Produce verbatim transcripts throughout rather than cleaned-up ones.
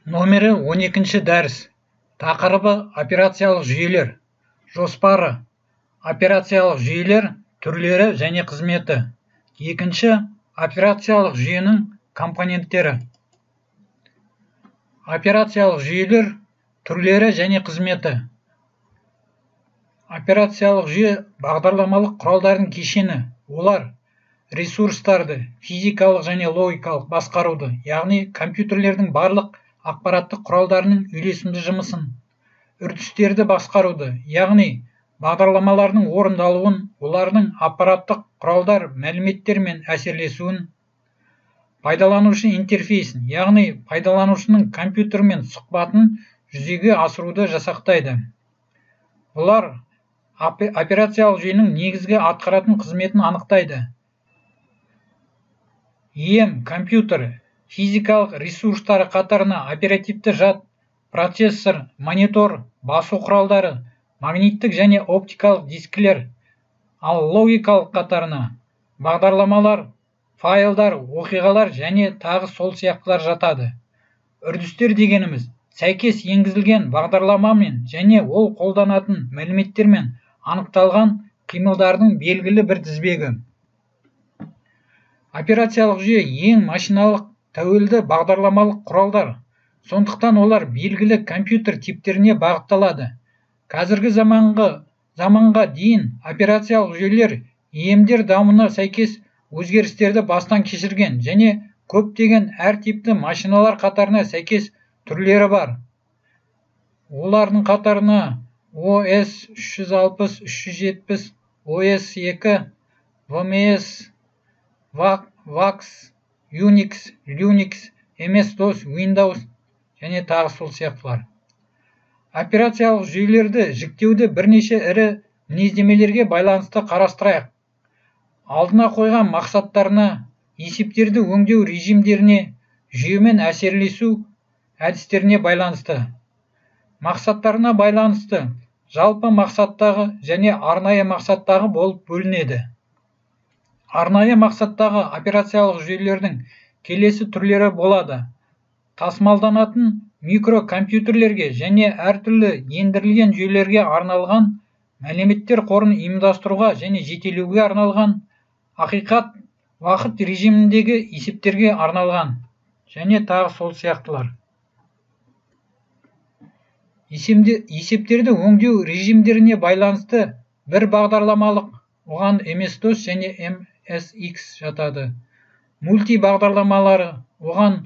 Номері он екінші дәріс. Тақырыбы операциялық жүйелер. Жоспары. Операциялық жүйелер түрлері және қызметі. Екінші, операциялық жүйенің компоненттері. Операциялық жүйелер түрлері және қызметі. Операциялық жүйе бағдарламалық құралдардың кешені. Олар ресурстарды, физикалық және логикалық басқаруды, яғни компьютерлердің барлық ақпараттық құралдарының үйлесімді жұмысын, үрдістерді басқаруды, яғни бағдарламалардың орындалуын, олардың аппараттық құралдар мәліметтермен әсерлесуін, пайдаланушы интерфейсін, яғни пайдаланушының компьютермен сұхбатын жүзеге асыруды жасақтайды. Бұлар операциялық жүйенің негізгі атқаратын қызметін анықтайды. Ем, компьютер, физикалық ресурстары қатарына оперативті жад, процессор, монитор, басу құралдары, магниттік және оптикалық дискілер, ал логикалық қатарына бағдарламалар, файлдар, оқиғалар және тағы сол сияқтылар жатады. Үрдістер дегеніміз сәйкес енгізілген бағдарламамен және ол қолданатын мәліметтермен анықталған қимылдардың белгілі бір тізбегі. Операциялық жүйе ең машиналық тәуелді бағдарламалық құралдар, сондықтан олар белгілі компьютер типтеріне бағытталады. Қазіргі заманғы заманға дейін операциялық жүйелер емдер дамуына сәйкес өзгерістерді бастан кешірген және көптеген әр типті машиналар қатарына сәйкес түрлері бар. Олардың қатарына о эс үш жүз алпыс, үш жүз жетпіс, о эс екі, ви эм эс, вакс, Unix, Linux, эм эс дос, Windows және тағы сол сияқтылар. Операциялық жүйелерді жіктеуді бірнеше ірі мінездемелерге байланысты қарастырайық. Алдына қойған мақсаттарына, есептерді өңдеу режимдеріне, жүйемен әсерлесу әдістеріне байланысты. Мақсаттарына байланысты жалпы мақсаттағы және арнайы мақсаттағы болып бөлінеді. Арнайы мақсаттағы операциялық жүйелердің келесі түрлері болады. Тасымалданатын микрокомпьютерлерге және әртүрлі ендірілген жүйелерге арналған, мәліметтер қорын ұйымдастыруға және жетелеуге арналған, ақиқат уақыт режиміндегі есептерге арналған және тағы сол сияқтылар. Есептерді өңдеу режимдеріне байланысты бір бағдарламалық, оған эм эс дос және эм эс икс жатады. Мульти бағдарламалары, оған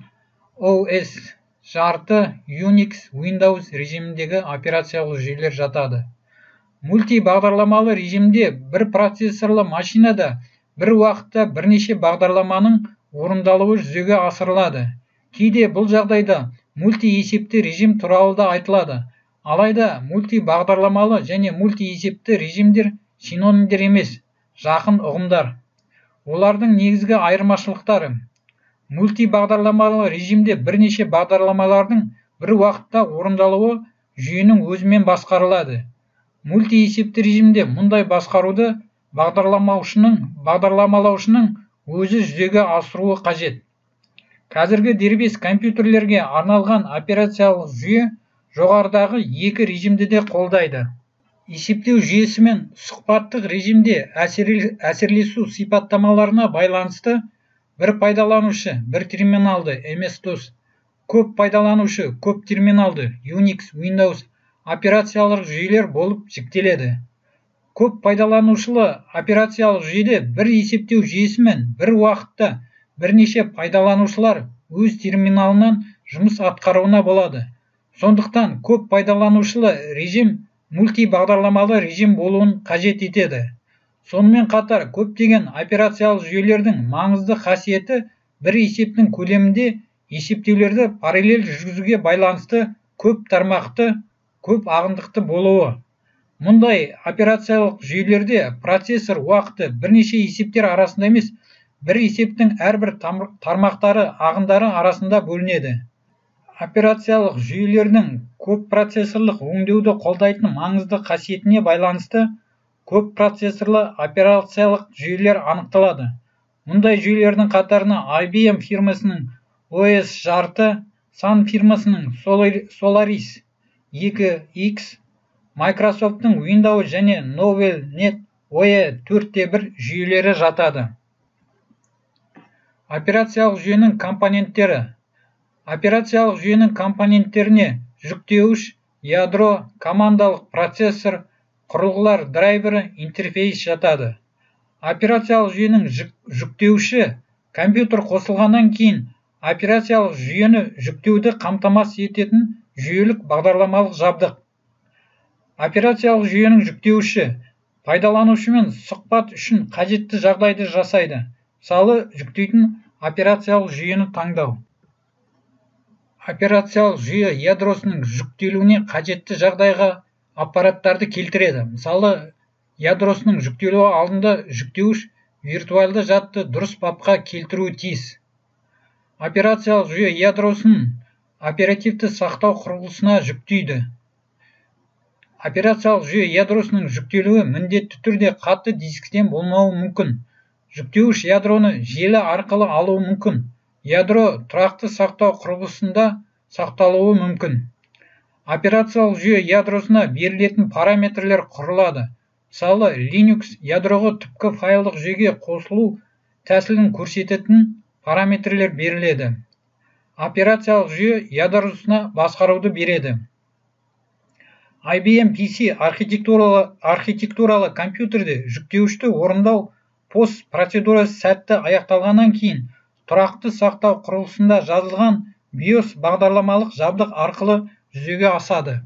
о эс жарты, Unix, Windows режиміндегі операциялық жүйелер жатады. Мульти бағдарламалы режимде бір процессорлы машинада бір уақытта бірнеше бағдарламаның орындалуы жүзеге асырылады. Кейде бұл жағдайда мульти есепті режим туралы да айтылады. Алайда мульти бағдарламалы және мульти есепті режимдер синонимдер емес, жақын ұғымдар. Олардың негізгі айырмашылықтары: мульти бағдарламалы режимде бірнеше бағдарламалардың бір уақытта орындалуы жүйенің өзімен басқарылады. Мульти есепті режимде мұндай басқаруды бағдарламаушының бағдарламалаушының өзі жүзеге асыруы қажет. Қазіргі дербес компьютерлерге арналған операциялық жүйе жоғарыдағы екі режимді де қолдайды. Есептеу жүйесі мен сұхбаттық режимде әсерлесу сипаттамаларына байланысты бір пайдаланушы, бір терминалды эм эс дос, көп пайдаланушы, көп терминалды Unix, Windows операциялық жүйелер болып жіктеледі. Көп пайдаланушылы операциялық жүйеде бір есептеу жүйесі мен бір уақытта бірнеше пайдаланушылар өз терминалынан жұмыс атқаруына болады. Сондықтан көп пайдаланушылы режим мульти бағдарламалы режим болуын қажет етеді. Сонымен қатар көптеген операциялық жүйелердің маңызды қасиеті бір есептің көлемінде есептеулерді параллель жүргізуге байланысты көп тармақты, көп ағындықты болуы. Мұндай операциялық жүйелерде процессор уақыты бірнеше есептер арасында емес, бір есептің әрбір тармақтары ағындары арасында бөлінеді. Операциялық жүйелердің көп процессорлық өңдеуді қолдайтын маңызды қасиетіне байланысты көп процессорлы операциялық жүйелер анықталады. Мұндай жүйелердің қатарына ай би эм фирмасының о эс жарты, Sun фирмасының Solaris екі икс, Microsoft'ың Windows және Novell Net о е төрт те бір жүйелері жатады. Операциялық жүйенің компоненттері. Операциялық жүйенің компоненттеріне жүктеуіш, ядро, командалық процессор, құрылғылар драйвері, интерфейс жатады. Операциялық жүйенің жүктеуші компьютер қосылғаннан кейін операциялық жүйені жүктеуді қамтамасыз ететін жүйелік бағдарламалық жабдық. Операциялық жүйенің жүктеуші пайдаланушымен сұхбат үшін қажетті жағдайды жасайды. Мысалы, жүктейтін операциялық жүйені таңдау. Операциялық жүйе ядросының жүктелуіне қажетті жағдайға аппараттарды келтіреді. Мысалы, ядросының жүктелуі алдында жүктеуіш виртуалды жадты дұрыс бапқа келтіруі тиіс. Операциялық жүйе ядросын оперативті сақтау құрылғысына жүктейді. Операциялық жүйе ядросының жүктелуі міндетті түрде қатты дисктен болмауы мүмкін. Жүктеуіш ядроны желі арқылы алуы мүмкін. Ядро тұрақты сақтау құрылғысында сақталуы мүмкін. Операциялық жүйе ядросына берілетін параметрлер құрылады. Мысалы, Linux ядроға түпкі файлдық жүйеге қосылу тәсілін көрсететін параметрлер беріледі. Операциялық жүйе ядросына басқаруды береді. ай би эм пи си архитектуралы, архитектуралы компьютерде жүктеуішті орындау пост процедурасы сәтті аяқталғаннан кейін тұрақты сақтау құрылғысында жазылған биос бағдарламалық жабдық арқылы жүзеге асады.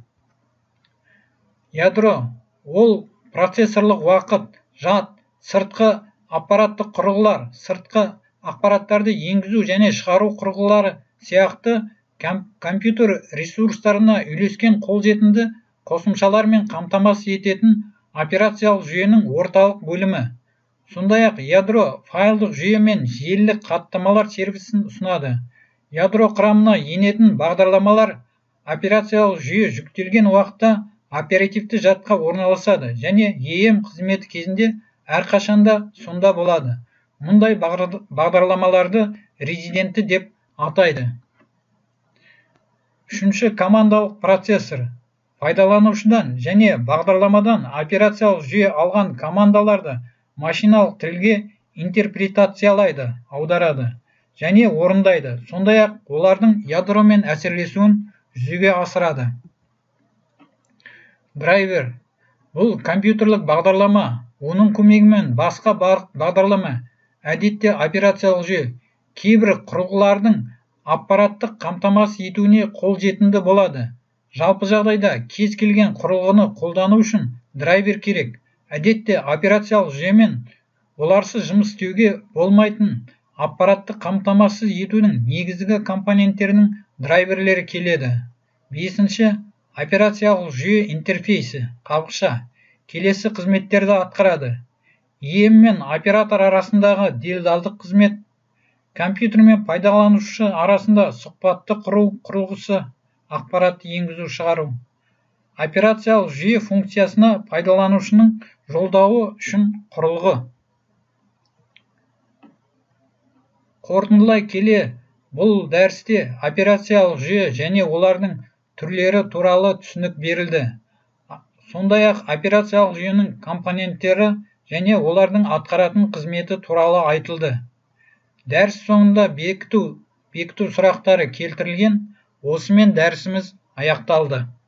Ядро ол процессорлық уақыт, жад, сыртқы аппараттық құрылғылар, сыртқы ақпараттарды енгізу және шығару құрылғылары сияқты компьютер ресурстарына үйлескен қолжетімді қосымшалармен қамтамасыз ететін операциялық жүйенің орталық бөлімі. Сондай-ақ ядро файлдық жүйе мен желілік хаттамалар сервисін ұсынады. Ядро құрамына енетін бағдарламалар операциялық жүйе жүктелген уақытта оперативті жадқа орналасады және е эм қызметі кезінде әрқашанда сонда болады. Мұндай бағдарламаларды резидентті деп атайды. Үшінші, командалық процессор. Пайдаланушыдан және бағдарламадан операциялық жүйе алған командаларды машиналық тілге интерпретациялайды, аударады және орындайды. Сондай-ақ олардың ядромен әсерлесуін жүзеге асырады. Драйвер. Бұл компьютерлік бағдарлама, оның көмегімен басқа бағдарлама, әдетте операциялық жүйе, кейбір құрылғылардың аппараттық қамтамасыз етуіне қолжетімді болады. Жалпы жағдайда кез келген құрылғыны қолдану үшін драйвер керек. Әдетте операциялық жүйемен оларсыз жұмыс істеуге болмайтын аппараттық қамтамасыз етудің негізгі компоненттерінің драйверлері келеді. Бесінші, операциялық жүйе интерфейсі, қабықша, келесі қызметтерді атқарады. е эм мен оператор арасындағы делдалдық қызмет, компьютер мен пайдаланушы арасында сұхбатты құру құрылғысы, ақпаратты енгізу шығару. Операциялық жүйе функциясына пайдаланушының жолдауы үшін құрылғы. Қорытындылай келе, бұл дәрісте операциялық жүйе және олардың түрлері туралы түсінік берілді. Сондай-ақ операциялық жүйенің компоненттері және олардың атқаратын қызметі туралы айтылды. Дәріс соңында бекіту, бекіту сұрақтары келтірілген. Осымен дәрісіміз аяқталды.